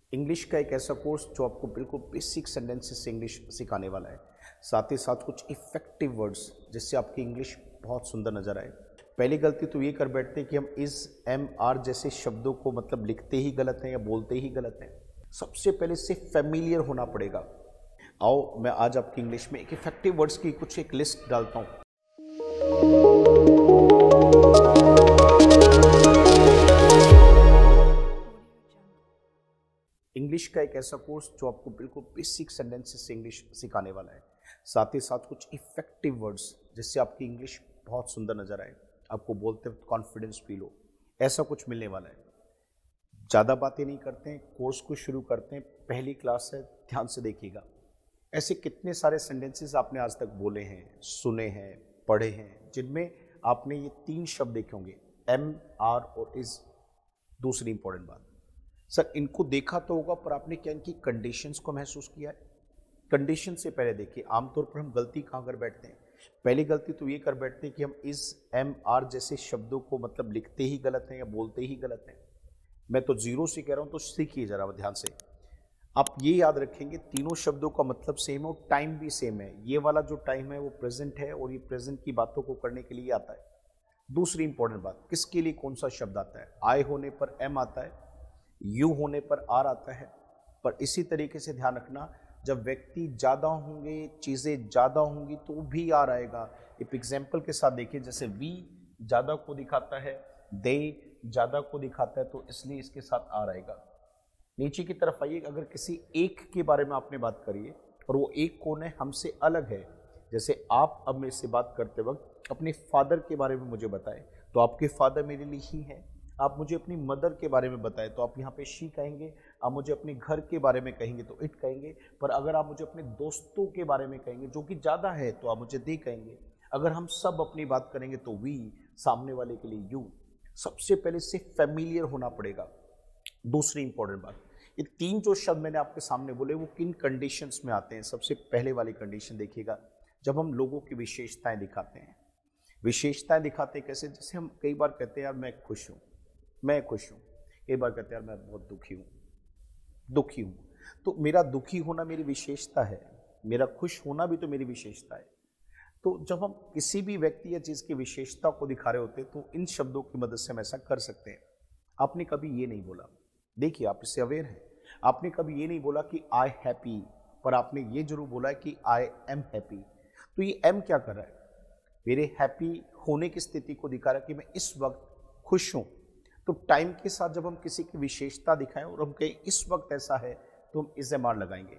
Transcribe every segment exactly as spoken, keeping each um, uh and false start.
English का एक ऐसा कोर्स जो आपको बिल्कुल बेसिक सेंटेंसेस से इंग्लिश सिखाने वाला है, साथ ही साथ कुछ इफेक्टिव वर्ड्स जिससे आपकी इंग्लिश बहुत सुंदर नजर आए। पहली गलती तो ये कर बैठते हैं कि हम इस एम आर जैसे शब्दों को मतलब लिखते ही गलत हैं या बोलते ही गलत हैं। सबसे पहले इससे फेमिलियर होना पड़ेगा। आओ मैं आज आपकी इंग्लिश में एक इफेक्टिव वर्ड्स की कुछ एक लिस्ट डालता हूँ। इंग्लिश का एक ऐसा कोर्स जो आपको बिल्कुल बेसिक सेंटेंसेस से इंग्लिश सिखाने वाला है, साथ ही साथ कुछ इफेक्टिव वर्ड्स जिससे आपकी इंग्लिश बहुत सुंदर नजर आए, आपको बोलते वक्त कॉन्फिडेंस फील हो, ऐसा कुछ मिलने वाला है। ज़्यादा बातें नहीं करते हैं, कोर्स को शुरू करते हैं। पहली क्लास है, ध्यान से देखिएगा। ऐसे कितने सारे सेंटेंसेस आपने आज तक बोले हैं, सुने हैं, पढ़े हैं, जिनमें आपने ये तीन शब्द देखे होंगे, एम, आर और इज। दूसरी इंपॉर्टेंट बात, सर इनको देखा तो होगा पर आपने क्या इनकी कंडीशंस को महसूस किया है? कंडीशन से पहले देखिए, आमतौर पर हम गलती कहाँ कर बैठते हैं? पहली गलती तो ये कर बैठते हैं कि हम इस एम आर जैसे शब्दों को मतलब लिखते ही गलत हैं या बोलते ही गलत हैं। मैं तो जीरो से कह रहा हूँ, तो सीखिए जरा ध्यान से। आप ये याद रखेंगे तीनों शब्दों का मतलब सेम है और टाइम भी सेम है। ये वाला जो टाइम है वो प्रेजेंट है और ये प्रेजेंट की बातों को करने के लिए आता है। दूसरी इंपॉर्टेंट बात, किसके लिए कौन सा शब्द आता है? आई होने पर एम आता है, यू होने पर आर आता है। पर इसी तरीके से ध्यान रखना, जब व्यक्ति ज्यादा होंगे, चीजें ज्यादा होंगी तो भी आर आएगा। एक एग्जाम्पल के साथ देखिए, जैसे वी ज्यादा को दिखाता है, दे ज्यादा को दिखाता है, तो इसलिए इसके साथ आर आएगा। नीचे की तरफ आइए, अगर किसी एक के बारे में आपने बात करी है और वो एक कौन है, हमसे अलग है। जैसे आप अब मेरे से बात करते वक्त अपने फादर के बारे में मुझे बताएं, तो आपके फादर मेरे लिए ही है। आप मुझे अपनी मदर के बारे में बताएं तो आप यहाँ पे शी कहेंगे। आप मुझे अपने घर के बारे में कहेंगे तो इट कहेंगे। पर अगर आप मुझे अपने दोस्तों के बारे में कहेंगे जो कि ज़्यादा है, तो आप मुझे दे कहेंगे। अगर हम सब अपनी बात करेंगे तो वी, सामने वाले के लिए यू। सबसे पहले इससे फेमिलियर होना पड़ेगा। दूसरी इंपॉर्टेंट बात, ये तीन जो शब्द मैंने आपके सामने बोले वो किन कंडीशंस में आते हैं? सबसे पहले वाली कंडीशन देखिएगा, जब हम लोगों की विशेषताएं दिखाते हैं। विशेषताएं दिखाते हैं कैसे? जैसे हम कई बार कहते हैं यार मैं खुश हूँ, मैं खुश हूँ। कई बार कहते हैं यार मैं बहुत दुखी हूँ, दुखी हूँ। तो मेरा दुखी होना मेरी विशेषता है, मेरा खुश होना भी तो मेरी विशेषता है। तो जब हम किसी भी व्यक्ति या चीज की विशेषता को दिखा रहे होते हैं तो इन शब्दों की मदद से हम ऐसा कर सकते हैं। आपने कभी ये नहीं बोला, देखिए आप इससे अवेयर हैं, आपने कभी ये नहीं बोला कि आई हैप्पी, पर आपने ये जरूर बोला है कि आई एम हैप्पी। तो ये एम क्या कर रहा है? मेरे हैप्पी होने की स्थिति को दिखा रहा है कि मैं इस वक्त खुश हूं। तो टाइम के साथ जब हम किसी की विशेषता दिखाएं और हम कहें इस वक्त ऐसा है, तो हम इस एम आर लगाएंगे।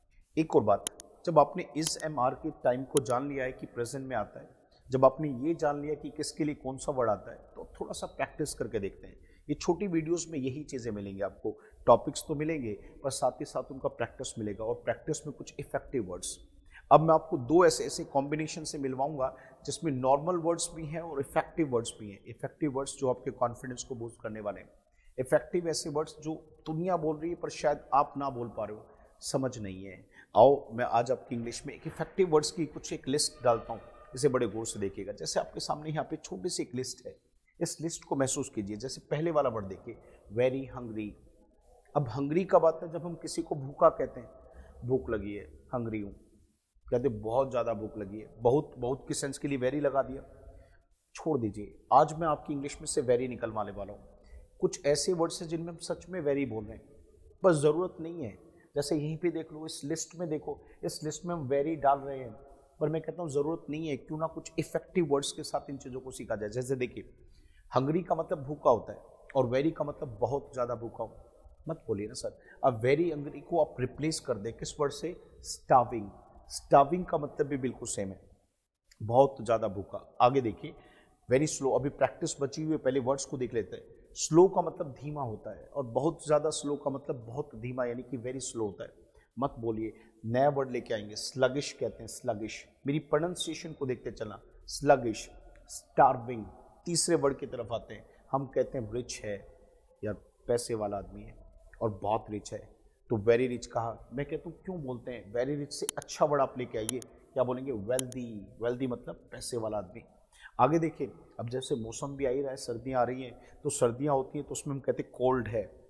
एक और बात, जब आपने इस एम आर के टाइम को जान लिया है कि प्रेजेंट में आता है, जब आपने ये जान लिया कि किसके लिए कौन सा वर्ड आता है, तो थोड़ा सा प्रैक्टिस करके देखते हैं। ये छोटी वीडियोस में यही चीज़ें मिलेंगी आपको। टॉपिक्स तो मिलेंगे पर साथ ही साथ उनका प्रैक्टिस मिलेगा, और प्रैक्टिस में कुछ इफेक्टिव वर्ड्स। अब मैं आपको दो ऐसे ऐसे कॉम्बिनेशन से मिलवाऊंगा जिसमें नॉर्मल वर्ड्स भी हैं और इफेक्टिव वर्ड्स भी हैं। इफेक्टिव वर्ड्स जो आपके कॉन्फिडेंस को बूस्ट करने वाले हैं। इफेक्टिव ऐसे वर्ड्स जो दुनिया बोल रही है पर शायद आप ना बोल पा रहे हो, समझ नहीं है। आओ मैं आज आपकी इंग्लिश में एक इफेक्टिव वर्ड्स की कुछ एक लिस्ट डालता हूँ, इसे बड़े गौर से देखिएगा। जैसे आपके सामने यहाँ पे छोटी सी एक लिस्ट है, इस लिस्ट को महसूस कीजिए। जैसे पहले वाला वर्ड देखिए, वेरी हंग्री। अब हंग्री कब आता है? जब हम किसी को भूखा कहते हैं, भूख लगी है, हंग्री हूँ। कहते बहुत ज्यादा भूख लगी है, बहुत बहुत की सेंस के लिए वेरी लगा दिया, छोड़ दीजिए। आज मैं आपकी इंग्लिश में से वेरी निकलवाने वाला हूँ। कुछ ऐसे वर्ड्स हैं जिनमें हम सच में वेरी बोल रहे हैं, बस जरूरत नहीं है। जैसे यहीं पे देख लो, इस लिस्ट में देखो, इस लिस्ट में हम वेरी डाल रहे हैं, पर मैं कहता हूँ जरूरत नहीं है। क्यों ना कुछ इफेक्टिव वर्ड्स के साथ इन चीजों को सीखा जाए। जैसे देखिए, हंग्री का मतलब भूखा होता है और वेरी का मतलब बहुत ज्यादा भूखा हो। मत बोलिए ना सर। अब वेरी हंग्री को आप रिप्लेस कर दे किस वर्ड से? स्टार्विंग। स्टार्विंग का मतलब भी बिल्कुल सेम है, बहुत ज्यादा भूखा। आगे देखिए, वेरी स्लो। अभी प्रैक्टिस बची हुई है, पहले वर्ड्स को देख लेते हैं। स्लो का मतलब धीमा होता है और बहुत ज्यादा स्लो का मतलब बहुत धीमा, यानी कि वेरी स्लो होता है। मत बोलिए। नया वर्ड लेके आएंगे, स्लगिश कहते हैं, स्लगिश। मेरी प्रोनाउंसिएशन को देखते चलना, स्लगिश, स्टार्विंग। तीसरे वर्ड की तरफ आते हैं, हम कहते हैं रिच है, या पैसे वाला आदमी है और बहुत रिच है, तो वेरी रिच कहा। मैं कहता हूँ क्यों बोलते हैं? वेरी रिच से अच्छा वर्ड आप लेके आइए, क्या बोलेंगे? वेल्दी। वेल्दी मतलब पैसे वाला आदमी। आगे देखिए, अब जैसे मौसम भी आ ही रहा है, सर्दियाँ आ रही हैं, तो सर्दियाँ होती हैं तो उसमें हम कहते हैं कोल्ड है,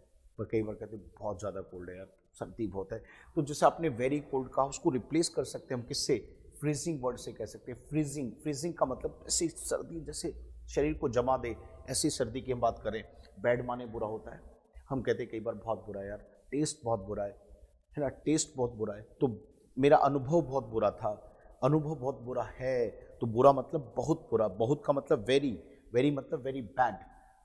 पर कई बार कहते हैं बहुत ज़्यादा कोल्ड है यार, सर्दी बहुत है। तो जैसे आपने वेरी कोल्ड कहा, उसको रिप्लेस कर सकते हैं हम किससे, फ्रीजिंग वर्ड से कह सकते हैं। फ्रीजिंग, फ्रीजिंग का मतलब ऐसी सर्दी जैसे शरीर को जमा दे, ऐसी सर्दी की हम बात करें। बैड माने बुरा होता है, हम कहते हैं कई बार बहुत बुरा है यार, टेस्ट बहुत बुरा है है ना, टेस्ट बहुत बुरा है। तो मेरा अनुभव बहुत बुरा था, अनुभव बहुत बुरा है, तो बुरा मतलब बहुत बुरा, बहुत का मतलब वेरी, वेरी मतलब वेरी बैड।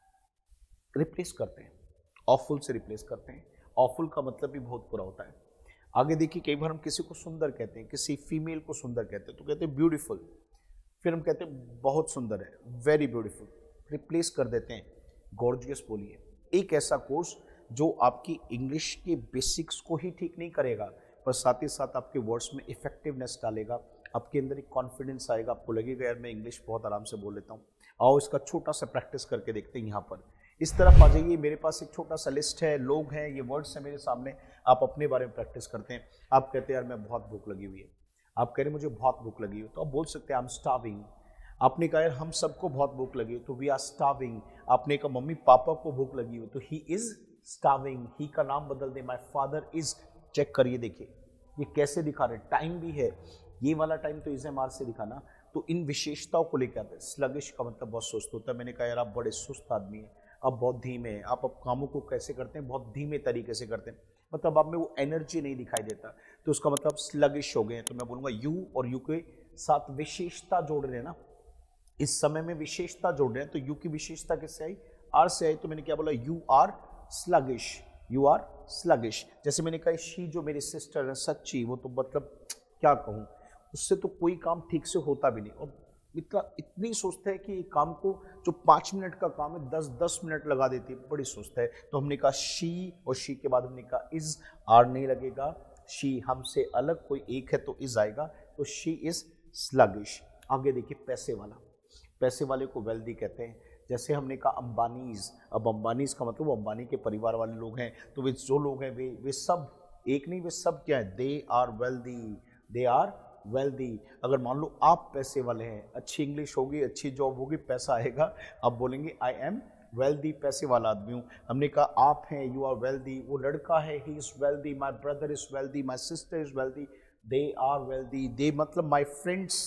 रिप्लेस करते हैं, ऑफुल से रिप्लेस करते हैं। ऑफुल का मतलब भी बहुत बुरा होता है। आगे देखिए, कई बार हम किसी को सुंदर कहते हैं, किसी फीमेल को सुंदर कहते हैं तो कहते हैं ब्यूटीफुल, फिर हम कहते हैं बहुत सुंदर है, वेरी ब्यूटीफुल, रिप्लेस कर देते हैं गॉर्जियस। बोलिए, एक ऐसा कोर्स जो आपकी इंग्लिश के बेसिक्स को ही ठीक नहीं करेगा, पर साथ ही साथ आपके वर्ड्स में इफेक्टिवनेस डालेगा, आपके अंदर एक कॉन्फिडेंस आएगा, आपको लगेगा यार मैं इंग्लिश बहुत आराम से बोल लेता हूँ। आओ इसका छोटा सा प्रैक्टिस करके देखते हैं। यहाँ पर इस तरफ आ जाइए, मेरे पास एक छोटा सा लिस्ट है, लोग हैं, ये वर्ड्स हैं मेरे सामने, आप अपने बारे में प्रैक्टिस करते हैं। आप कहते हैं यार मैं बहुत भूख लगी हुई है, आप कह रहे हैं मुझे बहुत भूख लगी हुई, तो आप बोल सकते हैं आई एम स्टार्विंग। आपने कहा यार हम सबको बहुत भूख लगी है, तो वी आर स्टार्विंग। आपने कहा मम्मी पापा को भूख लगी हुई, तो ही इज स्टार्विंग। ही का नाम बदल दे, माय फादर इज। चेक करिए, देखिए ये कैसे दिखा रहे, टाइम भी है, ये वाला टाइम तो इज एम आर से दिखाना। तो इन विशेषताओं को लेकर आते हैं। स्लगिश का मतलब बहुत सुस्त होता है। मैंने कहा यार आप बड़े सुस्त आदमी हैं, आप बहुत धीमे हैं, आप अब कामों को कैसे करते हैं, बहुत धीमे तरीके से करते हैं, मतलब आप में वो एनर्जी नहीं दिखाई देता, तो उसका मतलब स्लगिश हो गए हैं। तो मैं बोलूँगा यू और यू के साथ विशेषता जोड़ रहे हैं ना, इस समय में विशेषता जोड़ रहे हैं, तो यू की विशेषता किससे आई, आर से आई। तो मैंने क्या बोला, you are sluggish, you are sluggish. जैसे मैंने कहा शी जो मेरी सिस्टर है सच्ची, वो तो मतलब क्या कहूँ, उससे तो कोई काम ठीक से होता भी नहीं, और इतना इतनी सुस्त है कि काम को जो पाँच मिनट का काम है दस दस मिनट लगा देती है, बड़ी सुस्त है। तो हमने कहा शी, और शी के बाद हमने कहा इज, आर नहीं लगेगा, शी हमसे अलग कोई एक है तो इज आएगा, तो शी इज स्लगिश। आगे देखिए, पैसे वाला, पैसे वाले को वेल्दी कहते हैं। जैसे हमने कहा अंबानीज, अब अंबानीज का मतलब अंबानी के परिवार वाले लोग हैं, तो वे जो लोग हैं वे वे सब, एक नहीं वे सब क्या है, they are wealthy, they are wealthy. अगर मान लो आप पैसे वाले हैं, अच्छी इंग्लिश होगी, अच्छी जॉब होगी, पैसा आएगा, आप बोलेंगे आई एम वेल्दी, पैसे वाला आदमी हूँ। हमने कहा आप हैं, यू आर वेल्दी, वो लड़का है, he is wealthy, my brother is wealthy, my sister is wealthy, they are wealthy. They मतलब माई फ्रेंड्स,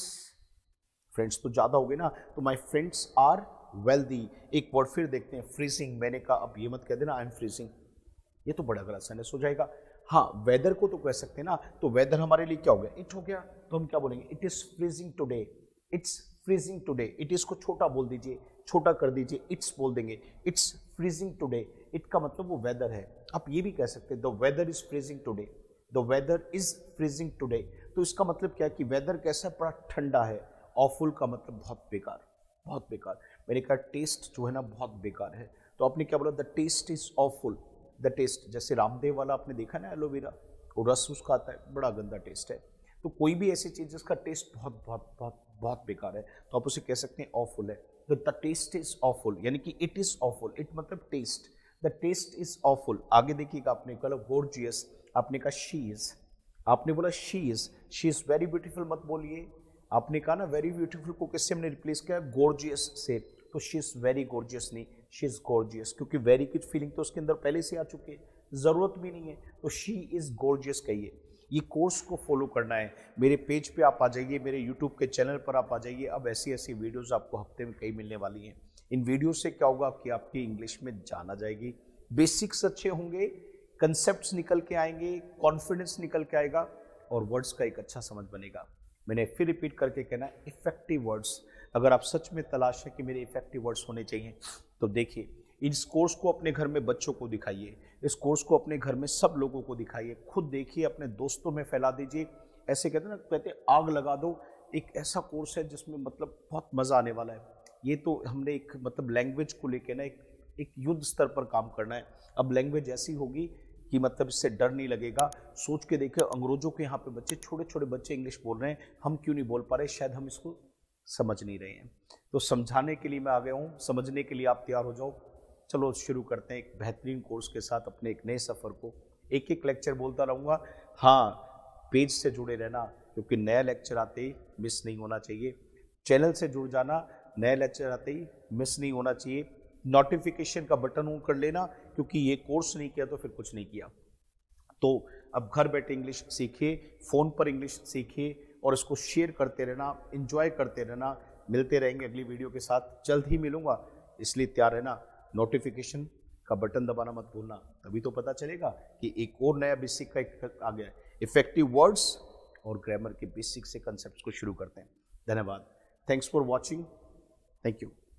फ्रेंड्स तो ज़्यादा हो गए ना, तो माई फ्रेंड्स आर वेल्दी। एक वर्ड फिर देखते हैं, फ्रीजिंग। मैंने कहा अब ये मत कह देना आई एम फ्रीजिंग, ये तो बड़ा गलत सेंटेंस हो जाएगा। हाँ, वेदर को तो कह सकते हैं ना, तो वेदर हमारे लिए क्या हो गया, इट हो गया, तो हम क्या बोलेंगे, it is freezing today, it's freezing today. It is को छोटा बोल दीजिए, छोटा कर दीजिए, इट्स बोल देंगे, इट्स फ्रीजिंग टुडे। इट का मतलब वो वेदर है। आप ये भी कह सकते हैं the weather is freezing today, the weather is freezing today. तो इसका मतलब क्या है कि वेदर कैसा, बड़ा ठंडा है। ऑफुल का मतलब बहुत बेकार, बहुत बेकार। मैंने कहा टेस्ट जो है ना बहुत बेकार है, तो आपने क्या बोला, the taste is awful. The taste, जैसे रामदेव वाला आपने देखा ना एलोवेरा, वो रस उसका आता है, बड़ा गंदा टेस्ट है। तो कोई भी ऐसी चीज जिसका टेस्ट बहुत बहुत बहुत बहुत बेकार है, तो आप उसे कह सकते हैं ऑफुल है। तो द टेस्ट इज ऑफुल, यानी कि इट इज ऑफुल, इट मतलब taste, the taste is awful. आगे देखिएगा, आपने कहा गॉर्जियस, आपने कहा शी इज, आपने बोला she is, she is very beautiful मत बोलिए। आपने कहा ना वेरी ब्यूटीफुल को किससे हमने रिप्लेस किया, गॉर्जियस से, तो शी इज वेरी गॉर्जियस नहीं, शी इज गॉर्जियस, क्योंकि वेरी की फीलिंग तो उसके अंदर पहले से आ चुकी है, जरूरत भी नहीं है, तो शी इज गॉर्जियस कहिए। ये कोर्स को फॉलो करना है, मेरे पेज पे आप आ जाइए, मेरे यूट्यूब के चैनल पर आप आ जाइए। अब ऐसी ऐसी वीडियोस आपको हफ्ते में कई मिलने वाली हैं। इन वीडियो से क्या होगा कि आपकी इंग्लिश में जान आ जाएगी, बेसिक्स अच्छे होंगे, कंसेप्ट निकल के आएंगे, कॉन्फिडेंस निकल के आएगा, और वर्ड्स का एक अच्छा समझ बनेगा। मैंने फिर रिपीट करके कहना, इफेक्टिव वर्ड्स। अगर आप सच में तलाश है कि मेरे इफेक्टिव वर्ड्स होने चाहिए, तो देखिए इस कोर्स को अपने घर में बच्चों को दिखाइए, इस कोर्स को अपने घर में सब लोगों को दिखाइए, खुद देखिए, अपने दोस्तों में फैला दीजिए। ऐसे कहते हैं ना, कहते आग लगा दो। एक ऐसा कोर्स है जिसमें मतलब बहुत मज़ा आने वाला है। ये तो हमने एक मतलब लैंग्वेज को लेकर ना एक एक युद्ध स्तर पर काम करना है। अब लैंग्वेज ऐसी होगी कि मतलब इससे डर नहीं लगेगा। सोच के देखिए, अंग्रेजों के यहाँ पे बच्चे, छोटे छोटे बच्चे इंग्लिश बोल रहे हैं, हम क्यों नहीं बोल पा रहे, शायद हम इसको समझ नहीं रहे हैं। तो समझाने के लिए मैं आ गया हूँ, समझने के लिए आप तैयार हो जाओ। चलो शुरू करते हैं एक बेहतरीन कोर्स के साथ अपने एक नए सफ़र को। एक एक लेक्चर बोलता रहूँगा, हाँ पेज से जुड़े रहना, क्योंकि नया लेक्चर आते ही मिस नहीं होना चाहिए। चैनल से जुड़ जाना, नया लेक्चर आते ही मिस नहीं होना चाहिए। नोटिफिकेशन का बटन ऑन कर लेना, क्योंकि ये कोर्स नहीं किया तो फिर कुछ नहीं किया। तो अब घर बैठे इंग्लिश सीखिए, फ़ोन पर इंग्लिश सीखिए और इसको शेयर करते रहना, एंजॉय करते रहना। मिलते रहेंगे अगली वीडियो के साथ, जल्द ही मिलूंगा, इसलिए तैयार रहना। नोटिफिकेशन का बटन दबाना मत भूलना, तभी तो पता चलेगा कि एक और नया बेसिक का एक आ गया है। इफेक्टिव वर्ड्स और ग्रामर के बेसिक से कंसेप्ट को शुरू करते हैं। धन्यवाद। Thanks for watching. Thank you.